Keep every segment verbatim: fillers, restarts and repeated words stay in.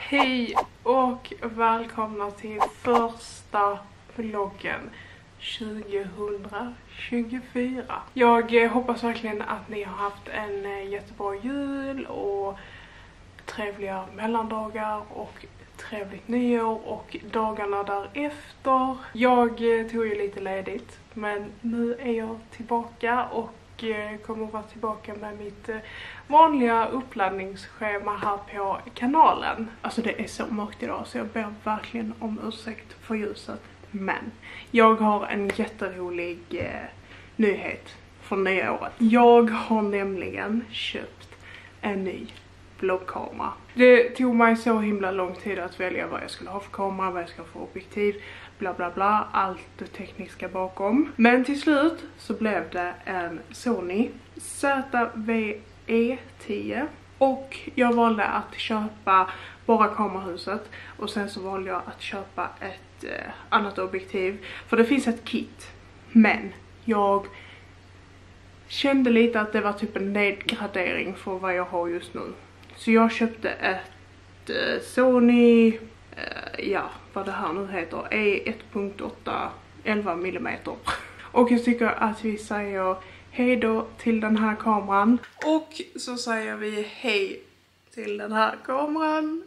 Hej och välkomna till första vloggen tjugohundratjugofyra. Jag hoppas verkligen att ni har haft en jättebra jul och trevliga mellandagar och trevligt nyår och dagarna därefter. Jag tog ju lite ledigt, men nu är jag tillbaka och kommer att vara tillbaka med mitt vanliga uppladdningsschema här på kanalen. Alltså det är så mörkt idag så jag ber verkligen om ursäkt för ljuset. Men jag har en jätterolig eh, nyhet från nya året. Jag har nämligen köpt en ny vloggkamera. Det tog mig så himla lång tid att välja vad jag skulle ha för kamera, vad jag ska ha för objektiv, bla bla bla, allt det tekniska bakom. Men till slut så blev det en Sony Z V E tio och jag valde att köpa bara kamerahuset och sen så valde jag att köpa ett eh, annat objektiv, för det finns ett kit, men jag kände lite att det var typ en nedgradering för vad jag har just nu. Så jag köpte ett eh, Sony, eh, ja vad det här nu heter, E ett punkt åtta elva millimeter. Och jag tycker att vi säger hej då till den här kameran. Och så säger vi hej till den här kameran.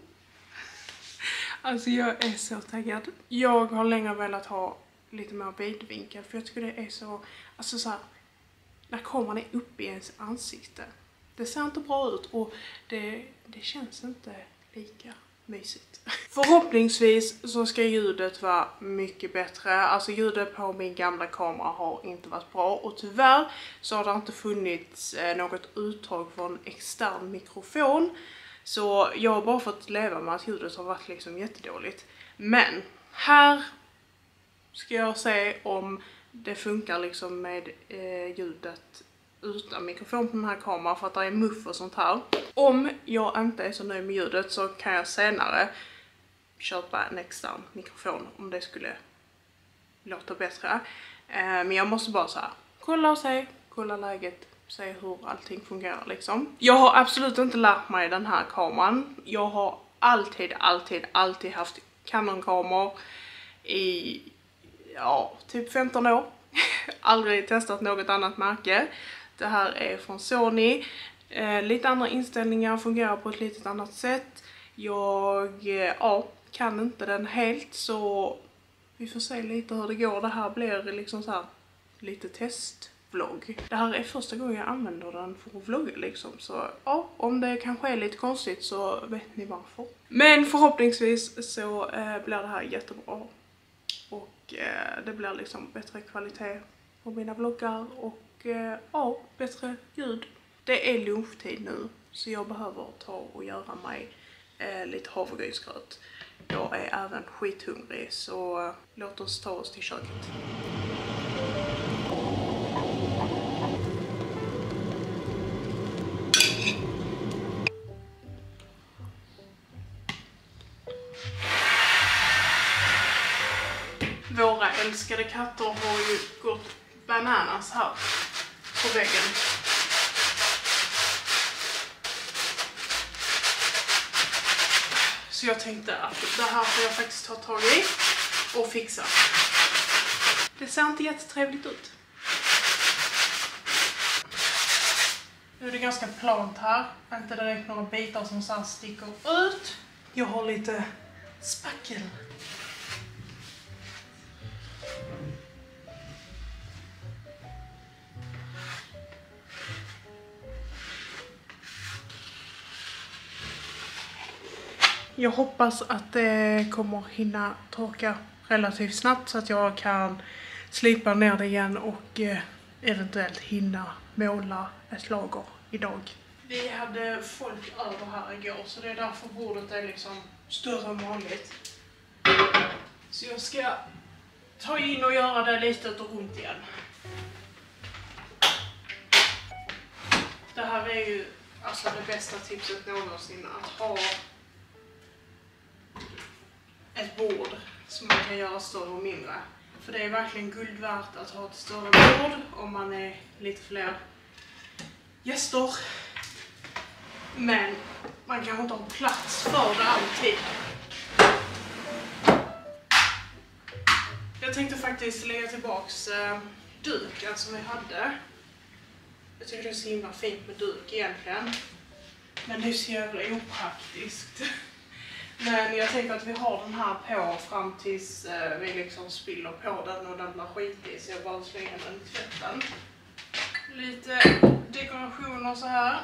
Alltså jag är så taggad. Jag har länge velat ha lite mer vidvinkel, för jag tycker det är så, alltså så här, när kameran är uppe i ens ansikte. Det ser inte bra ut och det, det känns inte lika mysigt. Förhoppningsvis så ska ljudet vara mycket bättre. Alltså ljudet på min gamla kamera har inte varit bra och tyvärr så har det inte funnits något uttag från extern mikrofon. Så jag har bara fått leva med att ljudet har varit liksom jättedåligt. Men här ska jag se om det funkar liksom med eh, ljudet utan mikrofon på den här kameran, för att det är muff och sånt här. Om jag inte är så nöjd med ljudet så kan jag senare köpa en extern mikrofon om det skulle låta bättre. Eh, men jag måste bara så här kolla och se, kolla läget, se hur allting fungerar liksom. Jag har absolut inte lärt mig den här kameran. Jag har alltid, alltid, alltid haft Canon-kameror i ja, typ femton år. Aldrig testat något annat märke. Det här är från Sony. Eh, lite andra inställningar, fungerar på ett lite annat sätt. Jag eh, ja, kan inte den helt, så vi får se lite hur det går. Det här blir liksom så här lite testvlogg. Det här är första gången jag använder den för att vlogga liksom. Så ja, om det kanske är lite konstigt så vet ni varför. Men förhoppningsvis så eh, blir det här jättebra. Och eh, det blir liksom bättre kvalitet på mina vloggar och eh, ja, bättre ljud. Det är lunchtid nu så jag behöver ta och göra mig eh, lite havregrynsgröt. Jag är även skithungrig, så eh, låt oss ta oss till köket. Våra älskade katter har ju gått bananas här på väggen. Så jag tänkte att det här får jag faktiskt ta tag i och fixa. Det ser inte jättetrevligt ut. Nu är det ganska plant här. Inte direkt några bitar som så här sticker ut. Jag har lite spackel. Jag hoppas att det kommer hinna torka relativt snabbt så att jag kan slipa ner det igen och eh, eventuellt hinna måla ett lager idag. Vi hade folk över här igår, så det är därför bordet är liksom större än vanligt. Så jag ska ta in och göra det lite runt igen. Det här är ju alltså det bästa tipset någonsin, att ha ett bord som man kan göra större och mindre. För det är verkligen guld värt att ha ett större bord om man är lite fler gäster. Men man kanske inte har plats för det alltid. Jag tänkte faktiskt lägga tillbaks eh, duken som vi hade. Jag tycker det är så himla fint med duk egentligen. Men det är så jävla opraktiskt. Men jag tänker att vi har den här på fram tills eh, vi liksom spiller på den och den blir skitig. Så jag bara slänger den i tvätten. Lite dekorationer så här.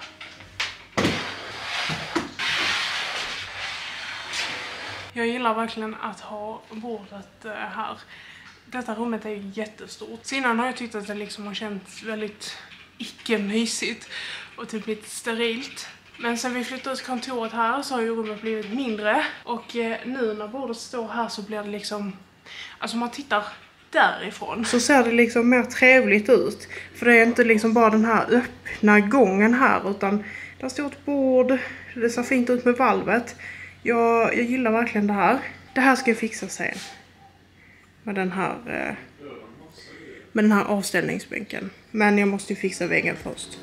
Jag gillar verkligen att ha bordet eh, här. Detta rummet är ju jättestort. Så innan har jag tyckt att det liksom har känts väldigt icke-mysigt och typ lite sterilt. Men sen vi flyttade ut kontoret här så har ju rummet blivit mindre. Och eh, nu när bordet står här så blir det liksom... Alltså man tittar därifrån så ser det liksom mer trevligt ut. För det är inte liksom bara den här öppna gången här, utan där står ett bord. Det ser fint ut med valvet. Jag, jag gillar verkligen det här. Det här ska jag fixa sen. Med den här, eh, med den här avställningsbänken. Men jag måste ju fixa väggen först.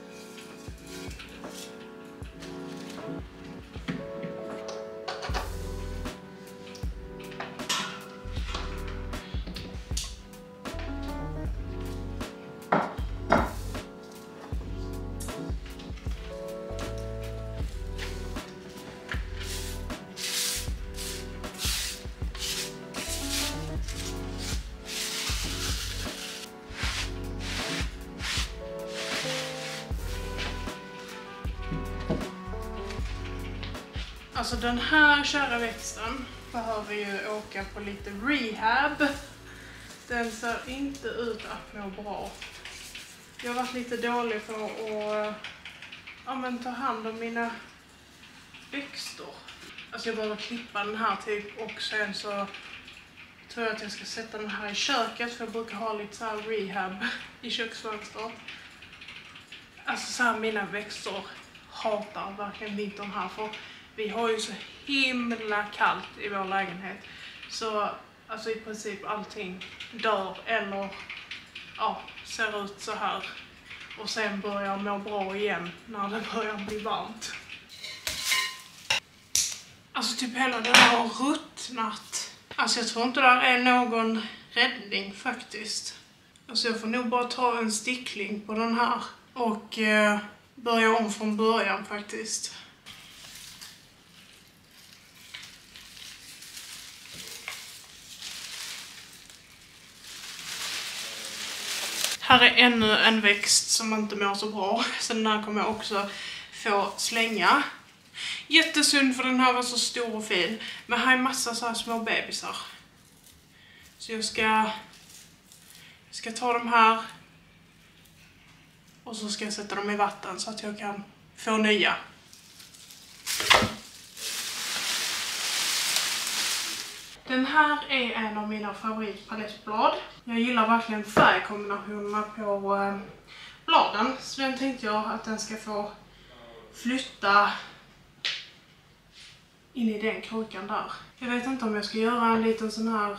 Alltså den här kära växten behöver ju åka på lite rehab. Den ser inte ut att må bra. Jag har varit lite dålig för att ja, men ta hand om mina växter. Alltså jag behöver klippa den här typ och sen så tror jag att jag ska sätta den här i köket, för jag brukar ha lite så här rehab i köksfönstret. Alltså så här, mina växter hatar verkligen vintern här, för vi har ju så himla kallt i vår lägenhet. Så alltså i princip allting dör eller ja, ser ut så här. Och sen börjar må bra igen när det börjar bli varmt. Alltså typ hela den har ruttnat. Alltså jag tror inte där är någon räddning faktiskt. Alltså jag får nog bara ta en stickling på den här och eh, börja om från början faktiskt. Här är ännu en växt som inte mår så bra. Så den här kommer jag också få slänga. Jättesynd, för den här var så stor och fin. Men här är massa så här små bebisar. Så jag ska, jag ska ta dem här. Och så ska jag sätta dem i vatten så att jag kan få nya. Den här är en av mina favoritpalettblad. Jag gillar verkligen färgkombinationerna på eh, bladen. Så den tänkte jag att den ska få flytta in i den krukan där. Jag vet inte om jag ska göra en liten sån här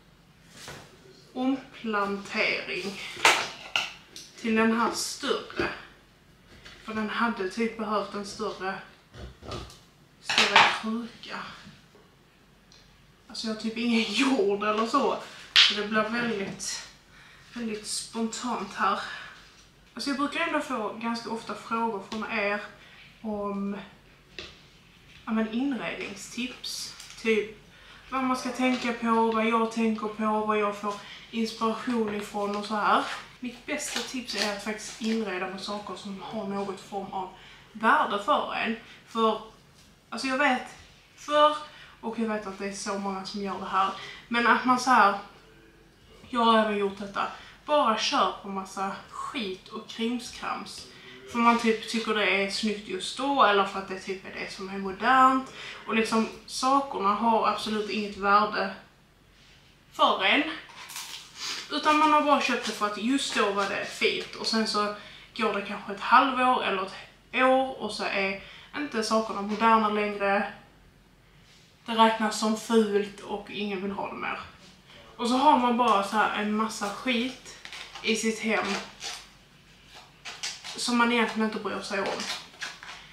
omplantering till den här större. För den hade typ behövt en större, större kruka. Alltså jag har typ ingen jord eller så. Så det blir väldigt, väldigt spontant här. Alltså jag brukar ändå få ganska ofta frågor från er om ja, men inredningstips. Typ vad man ska tänka på, vad jag tänker på, vad jag får inspiration ifrån och så här. Mitt bästa tips är att faktiskt inreda med saker som har något form av värde för en. För, alltså jag vet, för, och jag vet att det är så många som gör det här. Men att man så här, jag har även gjort detta, bara kör på massa skit och krimskrams. För man typ tycker det är snyggt just då, eller för att det typ är det som är modernt. Och liksom sakerna har absolut inget värde för en. Utan man har bara köpt det för att just då var det fint. Och sen så går det kanske ett halvår eller ett år och så är inte sakerna moderna längre. Det räknas som fult och ingen vill ha det mer. Och så har man bara så här en massa skit i sitt hem som man egentligen inte bryr sig om.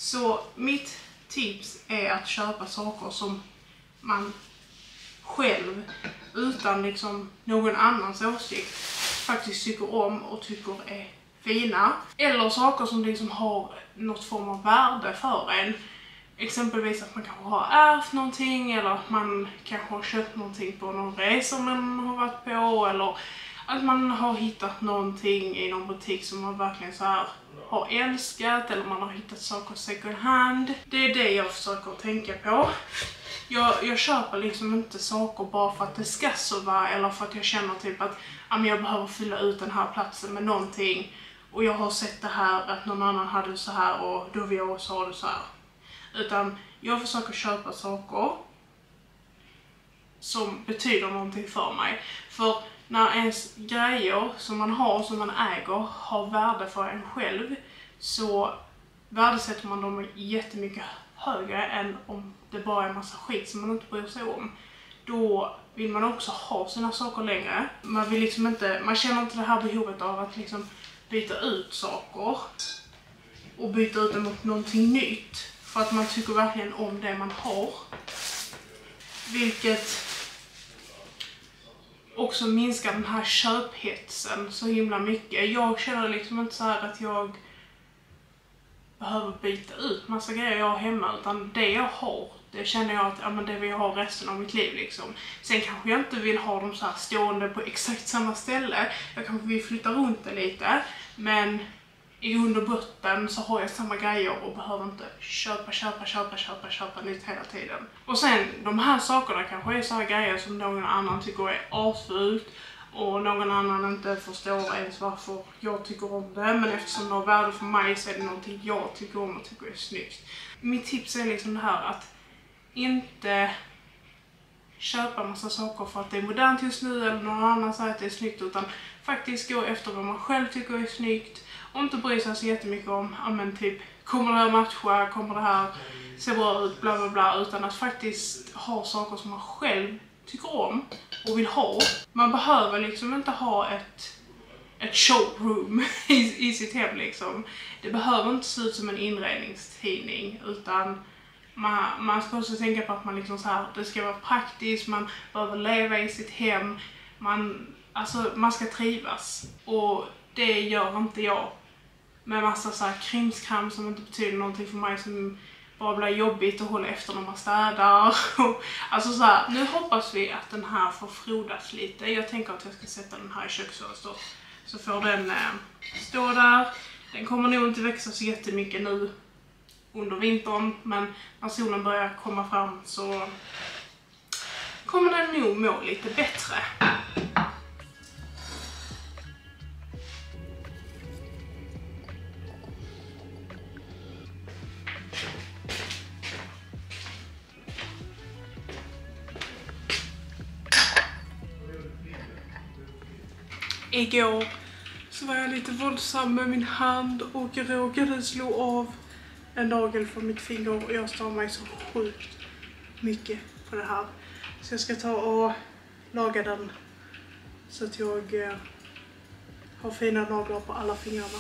Så mitt tips är att köpa saker som man själv, utan liksom någon annans åsikt, faktiskt tycker om och tycker är fina. Eller saker som liksom har något form av värde för en. Exempelvis att man kanske har ärvt någonting, eller att man kanske har köpt någonting på någon resa man har varit på, eller att man har hittat någonting i någon butik som man verkligen så här har älskat, eller man har hittat saker second hand. Det är det jag försöker tänka på. Jag, jag köper liksom inte saker bara för att det ska så vara, eller för att jag känner typ att ja, men jag behöver fylla ut den här platsen med någonting. Och jag har sett det här, att någon annan hade så här och då vill jag också ha det så här. Utan jag försöker köpa saker som betyder någonting för mig. För när ens grejer som man har, som man äger, har värde för en själv, så värdesätter man dem jättemycket högre än om det bara är en massa skit som man inte bryr sig om. Då vill man också ha sina saker längre. Man vill liksom inte, man känner inte det här behovet av att liksom byta ut saker och byta ut det mot någonting nytt. För att man tycker verkligen om det man har. Vilket också minskar den här köphetsen så himla mycket. Jag känner liksom inte så här att jag behöver byta ut massa grejer jag har hemma, utan det jag har, det känner jag att ja, men det vill jag ha resten av mitt liv liksom. Sen kanske jag inte vill ha dem så här stående på exakt samma ställe. Jag kanske vill flytta runt det lite, men i grund och botten så har jag samma grejer och behöver inte köpa, köpa, köpa, köpa, köpa nytt hela tiden. Och sen de här sakerna kanske är så här grejer som någon annan tycker är asfult och någon annan inte förstår ens varför jag tycker om det. Men eftersom det har värde för mig så är det någonting jag tycker om och tycker är snyggt. Mitt tips är liksom det här att inte köpa massa saker för att det är modernt just nu eller någon annan säger att det är snyggt, utan faktiskt gå efter vad man själv tycker är snyggt. Och inte bry sig så jättemycket om, ja men typ, kommer det här matcha, kommer det här se bra ut, bla bla bla, utan att faktiskt ha saker som man själv tycker om och vill ha. Man behöver liksom inte ha ett, ett showroom i, i sitt hem liksom. Det behöver inte se ut som en inredningstidning, utan man, man ska också tänka på att man liksom så här, det ska vara praktiskt, man behöver leva i sitt hem, man, alltså, man ska trivas. Och det gör inte jag med massa så här krimskram som inte betyder någonting för mig, som bara blir jobbigt att hålla efter när man städar. Alltså så här, nu hoppas vi att den här får frodas lite. Jag tänker att jag ska sätta den här i köksfönstret, så får den eh, stå där. Den kommer nog inte växa så jättemycket nu under vintern, men när solen börjar komma fram så kommer den nog må lite bättre. Igår så var jag lite våldsam med min hand och råkade slå av en nagel från mitt finger och jag stör mig så sjukt mycket på det här. Så jag ska ta och laga den så att jag eh, har fina naglar på alla fingrarna.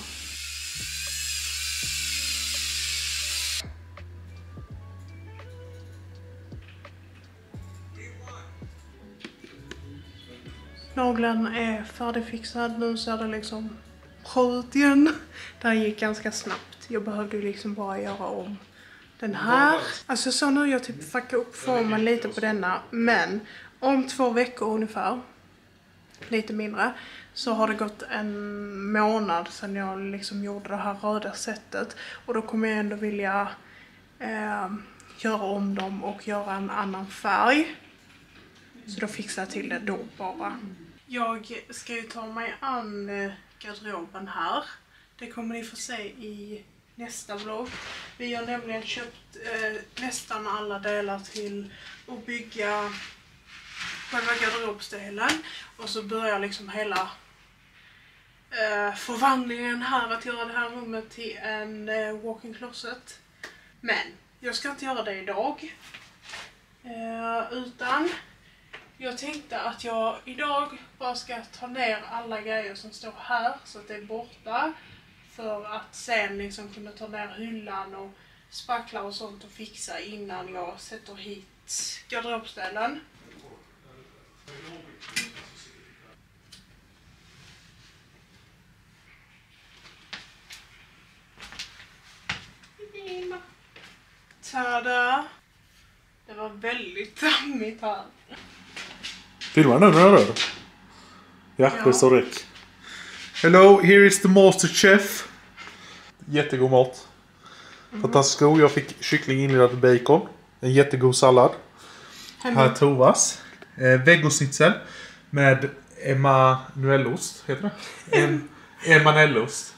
Nageln är färdigfixad, nu ser det liksom bra ut igen. Det här gick ganska snabbt. Jag behövde liksom bara göra om den här. Alltså så nu jag typ fuckar upp formen lite på denna. Men om två veckor ungefär, lite mindre, så har det gått en månad sedan jag liksom gjorde det här röda sättet. Och då kommer jag ändå vilja eh, göra om dem och göra en annan färg. Så då fixar jag till det då bara. Jag ska ju ta mig an garderoben här. Det kommer ni få se i nästa vlogg. Vi har nämligen köpt eh, nästan alla delar till att bygga själva garderobsdelen. Och så börjar liksom hela eh, förvandlingen här, att göra det här rummet till en eh, walk-in closet. Men jag ska inte göra det idag. Eh, utan jag tänkte att jag idag bara ska ta ner alla grejer som står här så att det är borta. För att sen liksom kunna ta ner hyllan och spacklar och sånt att fixa innan jag sätter hit garderobställen. Tada! Det var väldigt dammigt här. Filmar nu när jag rör? Ja, ja, det står räck. Hello, here is the master chef. Jättegod mat. Mm. Fantastiskt god. Jag fick kyckling inlindad bacon. En jättegod sallad. Mm. Här Tovas. Eh, Vegosnitzel med emanuellost, heter det? En, emanellost.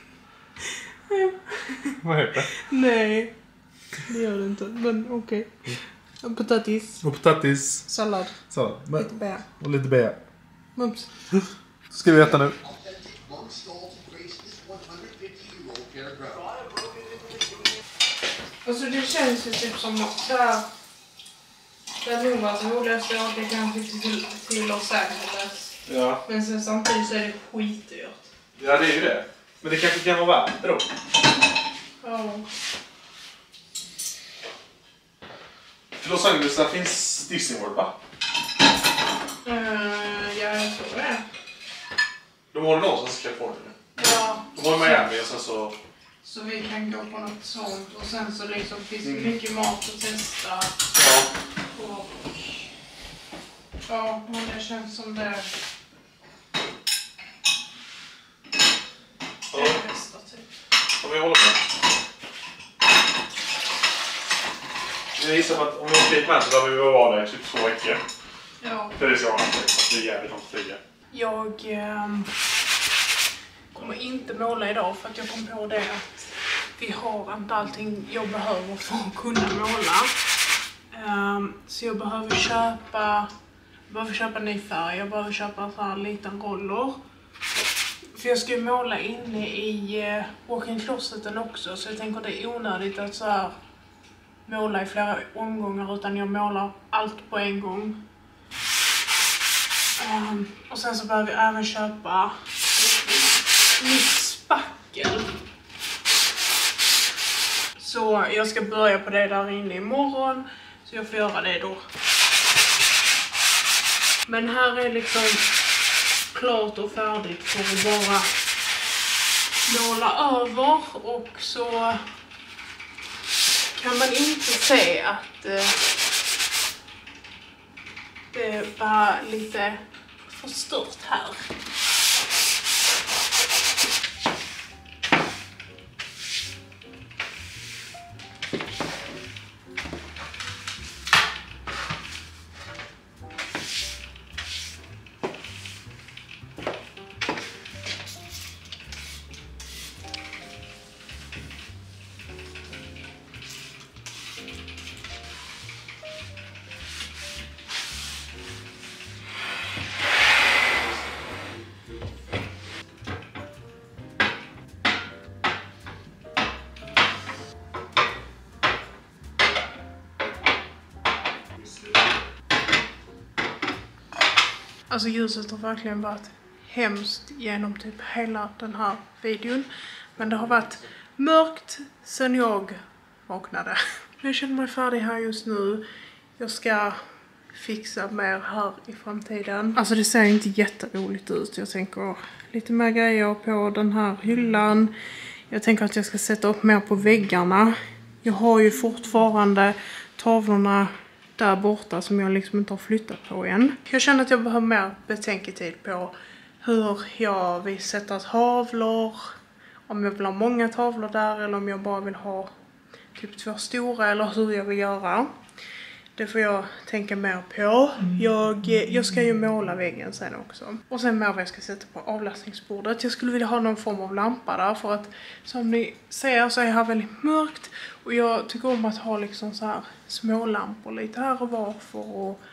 Vad heter det? Nej, det gör det inte. Men okej. Okay. Och potatis. Och potatis. Sallad. Sallad. Men, lite bea. Och lite bea. Mums. Ska vi äta nu? Alltså det känns ju typ som där där nog var det roligaste jag det kanske till, till Los Angeles. Ja. Men sen samtidigt så är det skitdyrt. Ja, det är ju det. Men det kanske kan vara värt det då. Ja. Till Los Angeles där finns Disney World, va? Uh, ja, jag tror det. De har någonstans i Kalifornien. Ja. De har Miami och sen så... Så vi kan gå på något sånt. Och sen så liksom finns det mm. mycket mat att testa. Ja. Och... Ja, men det känns som det... Det är det bästa typ. Om vi håller på. Jag gissar på att om vi åker hit med så behöver vi vara där i typ två veckor. Ja. För det ska vara något. Flyga, vi kan flyga. Jag eh, kommer inte måla idag för att jag kom på det att vi har inte allting jag behöver för att kunna måla. Um, så jag behöver köpa jag behöver köpa ny färg, jag behöver köpa så här liten roller. För jag ska ju måla inne i uh, walk-in closeten också, så jag tänker det är onödigt att så här måla i flera omgångar, utan jag målar allt på en gång. Um, och sen så behöver jag även köpa nytt spackel. Så jag ska börja på det där inne imorgon. Så jag får göra det då. Men här är liksom klart och färdigt för att bara måla över. Och så kan man inte se att eh, det var lite förstört här. Alltså ljuset har verkligen varit hemskt genom typ hela den här videon. Men det har varit mörkt sedan jag vaknade. Jag känner mig färdig här just nu. Jag ska fixa mer här i framtiden. Alltså det ser inte jätteroligt ut. Jag tänker lite mer grejer på den här hyllan. Jag tänker att jag ska sätta upp mer på väggarna. Jag har ju fortfarande tavlorna där borta som jag liksom inte har flyttat på än. Jag känner att jag behöver mer betänketid på hur jag vill sätta tavlor. Om jag vill ha många tavlor där eller om jag bara vill ha typ två stora eller hur jag vill göra. Det får jag tänka mer på. Jag, jag ska ju måla väggen sen också. Och sen mer vad jag ska sätta på avlastningsbordet. Jag skulle vilja ha någon form av lampa där. För att som ni ser så är här väldigt mörkt. Och jag tycker om att ha liksom så här små lampor lite här och var för att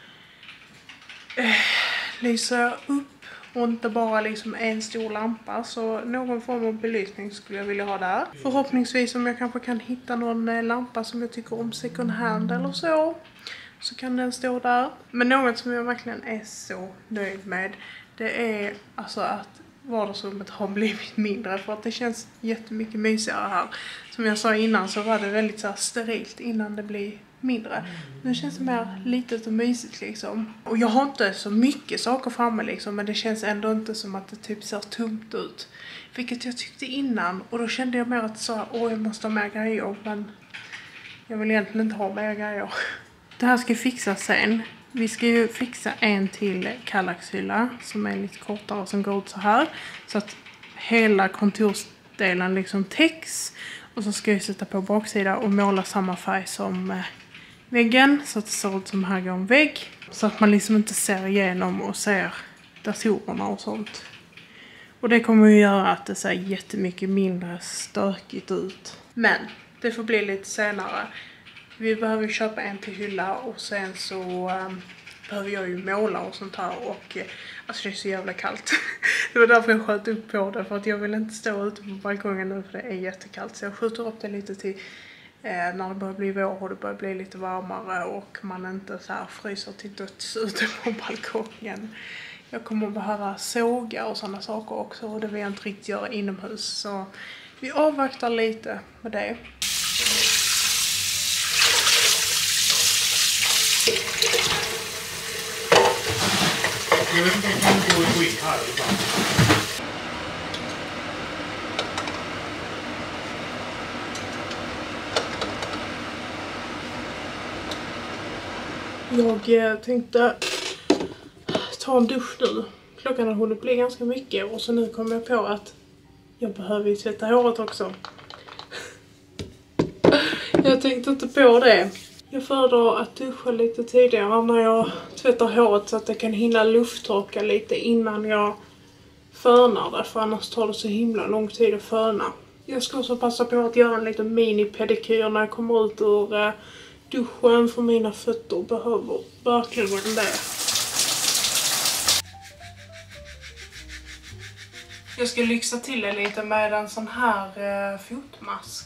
eh, lysa upp. Och inte bara liksom en stor lampa. Så någon form av belysning skulle jag vilja ha där. Förhoppningsvis om jag kanske kan hitta någon lampa som jag tycker om second hand eller så. Så kan den stå där. Men något som jag verkligen är så nöjd med. Det är alltså att vardagsrummet har blivit mindre för att det känns jättemycket mysigare här. Som jag sa innan så var det väldigt så här sterilt innan det blir mindre. Nu känns det mer litet och mysigt liksom. Och jag har inte så mycket saker framme liksom, men det känns ändå inte som att det typ ser tomt ut. Vilket jag tyckte innan, och då kände jag mer att så, åh jag måste ha mer grejer, men jag vill egentligen inte ha mer grejer. Det här ska fixas sen. Vi ska ju fixa en till kallaxhylla som är lite kortare, som går ut så här. Så att hela kontorsdelen liksom täcks. Och så ska jag sätta på baksidan och måla samma färg som väggen. Så att det ser ut som här går en vägg. Så att man liksom inte ser igenom och ser datorerna och sånt. Och det kommer ju göra att det ser jättemycket mindre stökigt ut. Men det får bli lite senare. Vi behöver köpa en till hylla och sen så um, behöver jag ju måla och sånt här. Och uh, alltså det är så jävla kallt. Det var därför jag sköt upp på det. För att jag vill inte stå ute på balkongen nu för det är jättekallt. Så jag skjuter upp det lite till uh, när det börjar bli vår och det börjar bli lite varmare. Och man inte så här fryser till döds ute på balkongen. Jag kommer att behöva såga och sådana saker också. Och det vill jag inte riktigt göra inomhus. Så vi avvaktar lite med det. Jag vet inte om jag kan gå och gå in här. Jag tänkte ta en dusch nu. Klockan har hunnit bli ganska mycket och så nu kommer jag på att jag behöver ju tvätta håret också. Jag tänkte inte på det. Jag föredrar att duscha lite tidigare när jag tvättar håret så att det kan hinna lufttorka lite innan jag fönar det. För annars tar det så himla lång tid att föna. Jag ska också passa på att göra en liten mini-pedikyr när jag kommer ut ur duschen, för mina fötter behöver verkligen det. Jag ska lyxa till det lite med en sån här eh, fotmask.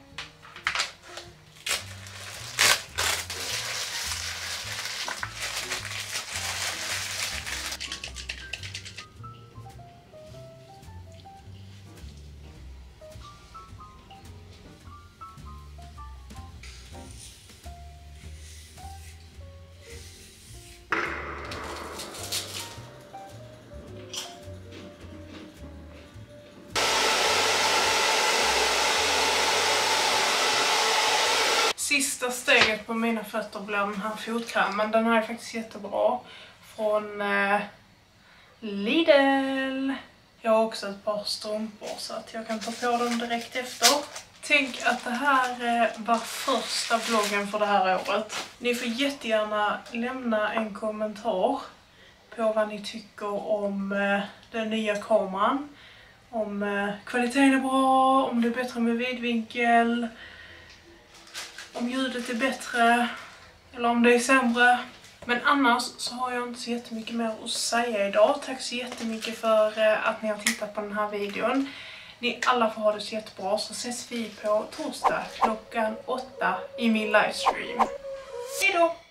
Sista steget på mina fötter blir den här fotkrämen. Den här är faktiskt jättebra. Från eh, Lidl. Jag har också ett par strumpor så att jag kan ta på dem direkt efter. Tänk att det här eh, var första vloggen för det här året. Ni får jättegärna lämna en kommentar på vad ni tycker om eh, den nya kameran. Om eh, kvaliteten är bra, om det är bättre med vidvinkel. Om ljudet är bättre eller om det är sämre. Men annars så har jag inte så jättemycket mer att säga idag. Tack så jättemycket för att ni har tittat på den här videon. Ni alla får ha det så jättebra, så ses vi på torsdag klockan åtta i min livestream. Hej då!